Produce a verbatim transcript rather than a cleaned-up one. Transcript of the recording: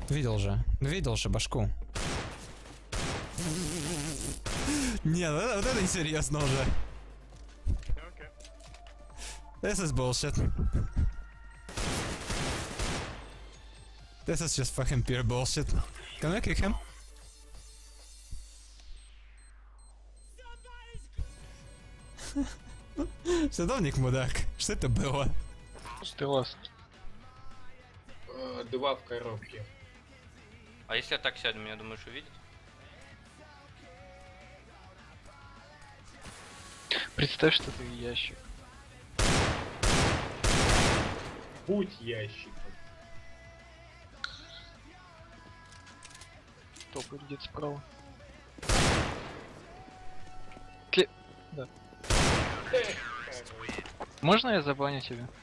Видел же. Видел же башку. Нет, вот, вот это несерьезно уже. This is bullshit. This is just fucking pure bullshit. Can I kick him? Садовник мудак. Что это было? Стрелас. Э, Два в коробке. А если я так сяду, меня думаешь увидит? Представь, что ты ящик. Будь ящиком. Топ идет справа. Ке... Да. Эх, Можно я забаню тебя?